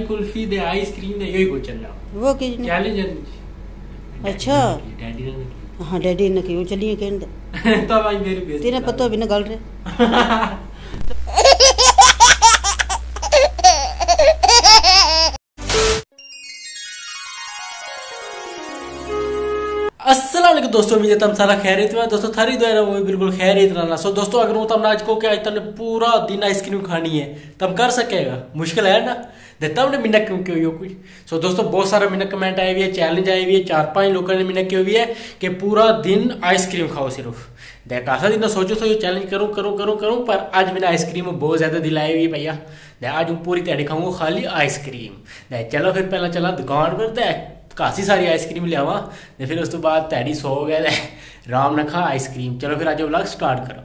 कुल्फी दे ice cream दे यही कुछ चलना वो की चैलेंज। अच्छा डैडी ने हाँ डैडी ने की वो चलिए कहन दे तो भाई मेरी बेइज्जती तेरे पता भी ना गल रहे। अस्सलाम वालेकुम दोस्तों, उम्मीद है तुम सारा खैरियत में दोस्तों। थारी दुआ है वो भी बिल्कुल खैरियत रहना। सो दोस्तों अगर तुम आज को क्या तुमने पूरा दिन आइसक्रीम खानी है तुम कर सकेगा, मुश्किल है ना। देता हमने मिनट क्यों क्यों हो कुछ। सो दोस्तों बहुत सारा मिनट कमेंट आए हुई है, चैलेंज आई हुई है, 4-5 लोगों ने मिनट की हुई है कि पूरा दिन आइसक्रीम खाओ सिर्फ। देख आशा दिन सोचो तो ये चैलेंज करूँ करूँ करूँ करूँ, पर आज मैंने आइसक्रीम बहुत ज्यादा दिलाई हुई है भैया। आज मैं पूरी तैयारी खाऊंगा खाली आइसक्रीम। चलो फिर पहला चला दुकान पर काफ़ी सारी आइसक्रीम लियावा, फिर उस तो बाद तैयारी सो गया राम ने खा आइसक्रीम। चलो फिर आज व्लॉग स्टार्ट करो।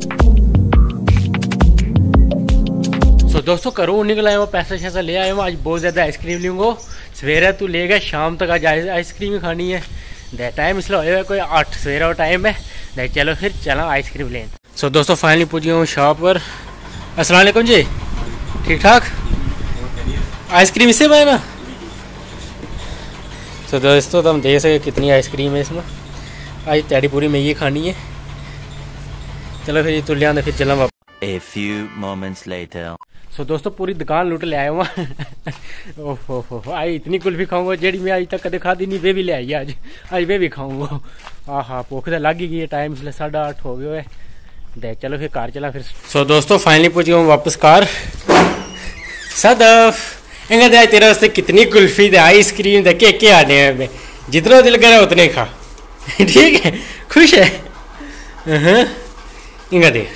सो दोस्तों करो निकल आया, पैसा शैसा ले आया, आज बहुत ज़्यादा आइसक्रीम लूँगा। सवेरे तू ले गया, शाम तक आज आइसक्रीम ही खानी है। दे टाइम इसलिए होएगा कोई 8 सवेरे का टाइम है। दे चलो फिर चला आइसक्रीम लें। सो दोस्तों फाइनली पहुँच गया हूँ शॉप पर। अस्सलाम वालेकुम जी, ठीक ठाक आइसक्रीम इससे पाए ना। तो दोस्तों तुम देख सके कितनी आइसक्रीम है इसमें। आज तैयारी पूरी में ये खानी है। चलो फिर तो लिया फिर चला वापस। A few moments later. सो दोस्तों पूरी दुकान लूट ले आया हुआ। ओहो आज इतनी कुल्फी खाऊंगा जेडी मैं आज तक कदे खादी नहीं, वे भी ले आई आज वे भी खाऊंगा। हाँ भूख तो लग ही गई है, टाइम इसलिए 8:30 हो गया है। दे चलो फिर कार चला फिर। सो दोस्तों फाइनली पहुंच गया हूँ वापस कार। सदफ इंगा दे तेरे वास्ते कितनी कुल्फी दे आइसक्रीम दे के आने हैं, जितना दिल करे उतने खा। ठीक है, खुश है। इंगा दे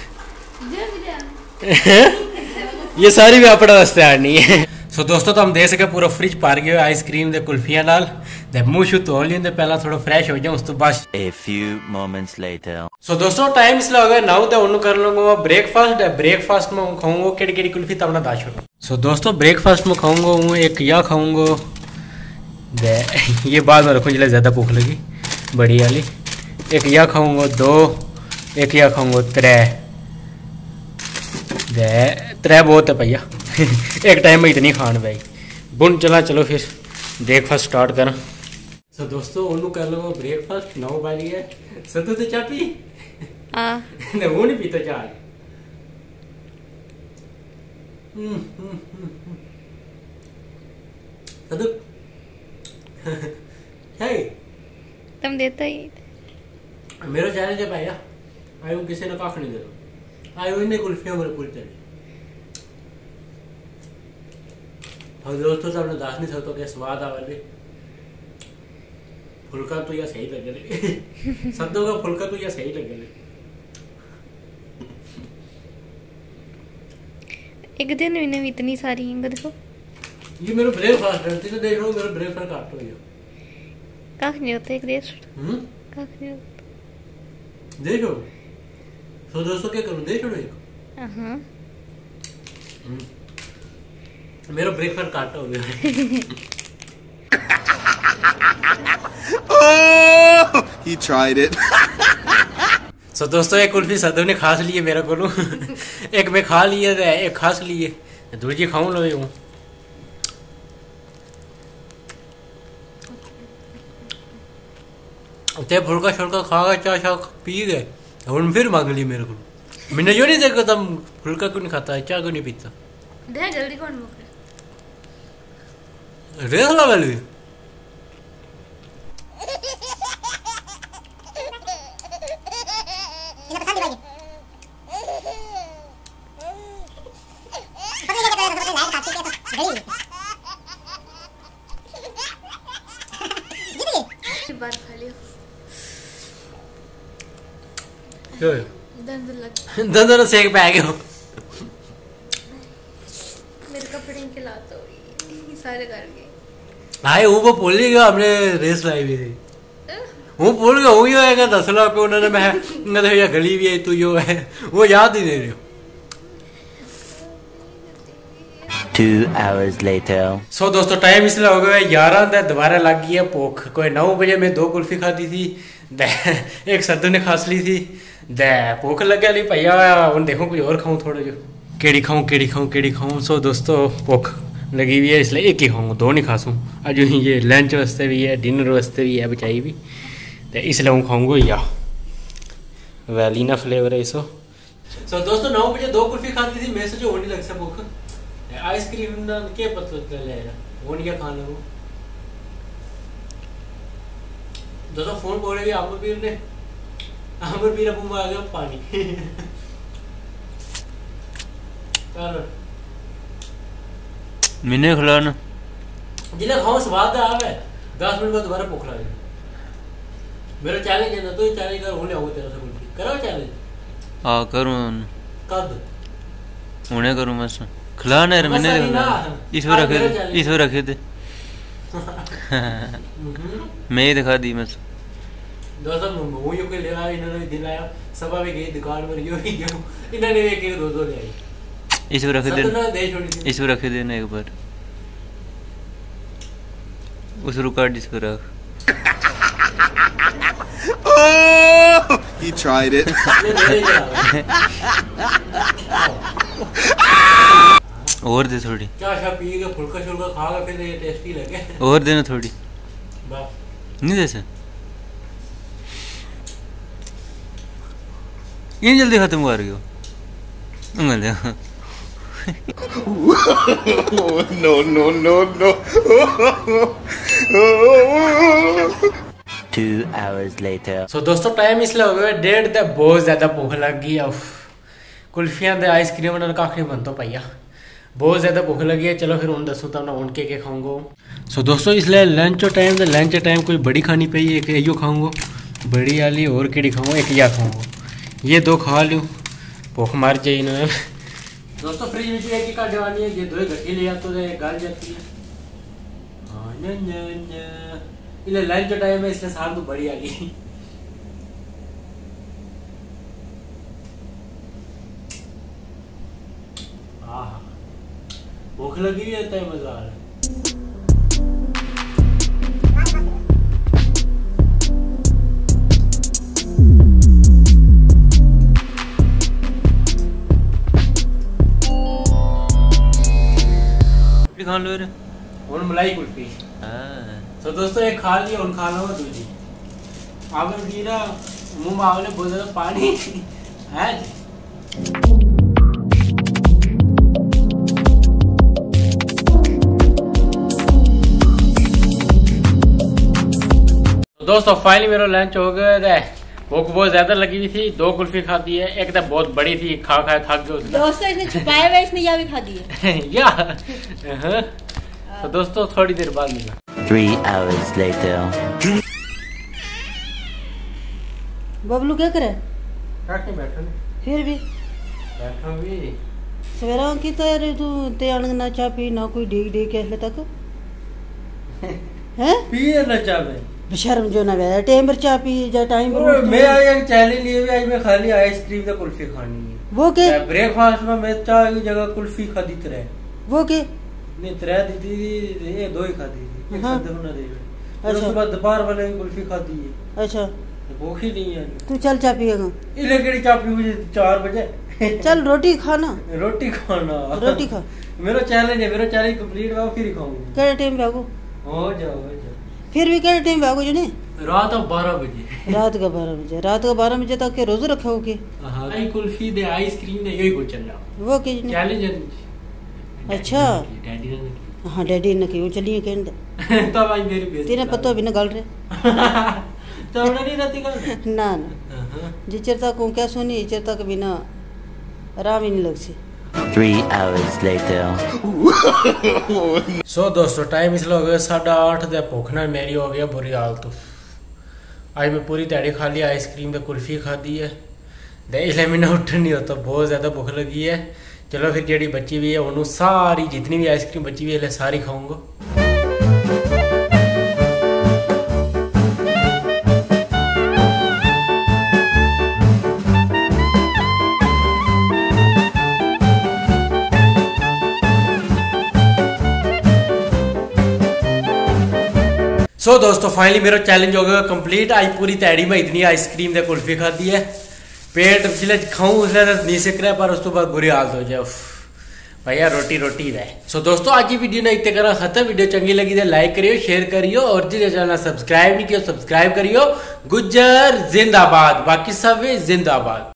ये सारी भी अपने वास्ते आनी है। सो दोस्तों तो हम दे सके पूरा फ्रिज पार गए आइसक्रीम दे कुल्फियां नाल। दे मुंह शू धो लिंदे पहला थोड़ा फ्रेश हो जाऊं उस तो बस। A few moments later. सो दोस्तों टाइम इसलिए हो गया 9 तो उन्होंने कर लूंगा ब्रेकफास्ट। ब्रेकफास्ट में खाऊंगा केड़ी केड़ी कुल्फी तब ना दाश छोड़ो। सो दोस्तों ब्रेकफास्ट में खाऊंगा हूँ एक या खाऊंगा ये बाद में रखूँ जिले ज़्यादा भूख लगी बड़ी वाली। एक या खाऊंगा 2, एक या खाऊंगा 3 बहुत है भैया। एक टाइम में इतनी खान भाई बुन चला। चलो फिर ब्रेकफास्ट स्टार्ट करा। सो दोस्तों उन्होंने कर लो ब्रेकफास्ट 9 बज गए। सतू तो चाह पी वो नहीं पीता चाह। तुम देता ही मेरा चैलेंज है भैया। आयु किसी ने काख नहीं दे रहा। आयु इन्हें कुल्फियां मेरे पूरी चली। और दोस्तों सामने दास नहीं सकता क्या स्वाद आवाले फुल्का तो या सही लगे सद्दों का फुल्का तो या सही लगे। एक दिन में इतनी सारी देखो ये मेरा ब्रेकफास्ट है। तो देख लो मेरा ब्रेकफास्ट काट हो गया। काख नहीं होता एक देश काख नहीं होता देखो। तो दोस्तों क्या करूं देख लो एक मेरा ब्रेकफास्ट काट हो गया। Oh, he tried it. सो दोस्तों एक कुल्फी सदू ने खास ली है मेरे को। एक मैं खा लिया था, एक खास ली है, दूसरी खाऊं लो हूँ। ते फुल्का शुल्का खा गए चाह शाह पी गए और फिर मांग ली मेरे को। मैंने जो नहीं देखा तुम फुल्का क्यों नहीं खाता है, चाह क्यों नहीं पीता। दे जल्दी कौन मुकर रेस ला वाली बार खा लियो दंदन सेक पे आ गया। मेरे कपड़े के लातो सारे कर गए। हाय वो भूल ही गया हमने रेस लाई भी थी। वो भूल गया हूँ यो है 10 लाख पे उन्होंने मैं या गली भी है तू यो है वो याद ही नहीं रही। 2 hours later. सो दोस्तों टाइम इसलिए हो गया 11 दोबारा लग गई है भूख। कोई 9 बजे मैं 2 कुल्फी खाती थी। एक सद्दू ने खास ली थी। भूख लग गया भैया देखो कुछ और खाऊं थोड़ा जो केड़ी खाऊं। सो दोस्तों भूख लगी हुई है, इसलिए एक ही खाऊंगा, दो नहीं खासूँ। आज ये लंच वास्ते भी है, डिनर वास्ते भी है बचाई भी, तो इसलिए हूँ खाऊंगा या वैलीना फ्लेवर है इसो। सो दोस्तों 9 बजे 2 कुल्फी खाती थी, मैं सोचा वो नहीं लग सा भूख। आइसक्रीम के पता चलेगा वो नहीं क्या खाने को। दोस्तों फोन बोल रही आमिर ने, आमिर पीर मुंह में आ गया पानी। चलो मैंने खिलाना जिला खाओ स्वाद आवे, 10 मिनट बाद दोबारा भूख लगे। मेरा चैलेंज है ना, तो चैलेंज कर होने आओगे तेरा से कुल्फी करो चैलेंज। हाँ करूँ कब उन्हें करूँ बस खिलाना है मैंने इसको रखे थे मैं ही दिखा दी बस। दोस्तों मुंह यो के ले आया, इन्होंने दिलाया, सब भी गई दुकान पर यो ही क्यों इन्होंने एक एक दो ले आई। इसको रखे दे, इसको रखे देना एक बार, उस रुकाट जिसको रख। Oh, he tried it. और दे थोड़ी, क्या पी के फुल्का शुल्का खा के फिर ये टेस्टी लगे। और देना थोड़ी, बस नहीं जैसे ये जल्दी खत्म कर गयो अंगल दे। No, no, no, no. 2 hours later. सो दोस्तों टाइम इसलिए हो गया 1:30 ते बहुत ज़्यादा भूख लग गई। अब कुल्फियाँ दे आइसक्रीम ने काफ़ी बन तो पाइया, बहुत ज़्यादा भूख लगी है। चलो फिर उन दसो तब ना उनके के खाऊंगा। सो दोस्तों इसलिए लंच टाइम कोई बड़ी खानी पई, एक यो खाऊंगा बड़ी वाली, और केड़ी खाऊंगा एक या खाऊंगा, ये 2 खा लूँ, भूख मार जाए इन्होंने। दोस्तों फ्रिज में एक ही काट देवानी है, ये 2 घटी ले तो गल जाती है। हाँ इसलिए लंच टाइम है, इसलिए सार तो बड़ी आ गई। भूख लगी हुई है, मजा आ रहा है। खा लो रे और मलाई कुल्फी। तो दोस्तों एक खा लिया, और खा लो दूसरी। आपने पीना मुंह में आपने बहुत ज्यादा पानी है। दोस्तों फाइनली मेरा लंच हो गया है, भूख बहुत ज्यादा लगी हुई थी। 2 कुल्फी खाती है, एक तो बहुत बड़ी थी, खा थक गया। दोस्तों इसने छुपाया हुआ, इसने या भी खा दी है। या तो दोस्तों थोड़ी देर बाद मिला। 3 hours later. बबलू क्या करे? बैठो बैठो फिर भी बैठो भी सवेरा की तैयारी तू तैयार ना चाह पी ना कोई ढीक ढीक कैसे तक हैं पिए ना चाहे बेशर्म जो ना वे टाइम पर चाह पी जा टाइम पर मैं आज एक चैलेंज लिए भी, आज मैं खाली आइसक्रीम का कुल्फी खानी है। वो के ब्रेकफास्ट में मैं चाय की जगह कुल्फी खाती तरह वो के नहीं तरह दी थी, ये 2 ही खाती थी। हाँ। अच्छा उसके बाद दोपहर वाले की कुल्फी खाती है। अच्छा भूख ही नहीं है। तू चल चाह पिएगा? इले केड़ी चाय पी 4 बजे। चल रोटी खाना, रोटी खाना, रोटी खा। मेरा चैलेंज है, मेरा चैलेंज कंप्लीट हुआ फिर ही खाऊंगा। केड़े टाइम पे आगो? हो जाओ फिर भी केड़े टाइम पे आगो जने? रात 12 बजे। रात का 12 बजे, रात का 12 बजे तक के रोज रखोगे? हां आई कुल्फी दे आइसक्रीम दे यही कुछ चल रहा। वो के जने चैलेंज है। अच्छा डैडी ने हाँ डैडी ने क्यों चलिए कहन तब आज मेरी बेइज्जती तेरा पता भी ना गल रे तो नहीं रहती गल ना ना जिचर तक को क्या सुनी इचर तक बिना आराम ही नहीं लग सी। 3 hours later. सो दोस्तों टाइम इसलिए हो गया 8:30 दे, भूख ना मेरी हो गया बुरी हालत। आज मैं पूरी दिहाड़ी खा ली, आइसक्रीम तो कुल्फी खाधी है, इसलिए मैंने उठन नहीं होता, बहुत ज़्यादा भूख लगी है। चलो फिर जेडी बची हुई है उन्होंने सारी जितनी भी आइसक्रीम बची हुई है सारी खाऊंगा। सो दोस्तों फाइनली मेरा चैलेंज हो गया कंप्लीट। आज पूरी तैयारी में इतनी आइसक्रीम दे कुल्फी खाती है, पेट जिले खाऊं उसले नहीं सिक रहा, पर उस तो बाद बुरी हालत हो जाए। भैया रोटी रोटी रहे। सो दोस्तों आज की वीडियो ने इतने करा खत्म। वीडियो चंगी लगी तो लाइक करियो, शेयर करियो और जिस चैनल सब्सक्राइब नहीं किया सब्सक्राइब करियो। गुज्जर जिंदाबाद, बाकी सब जिंदाबाद।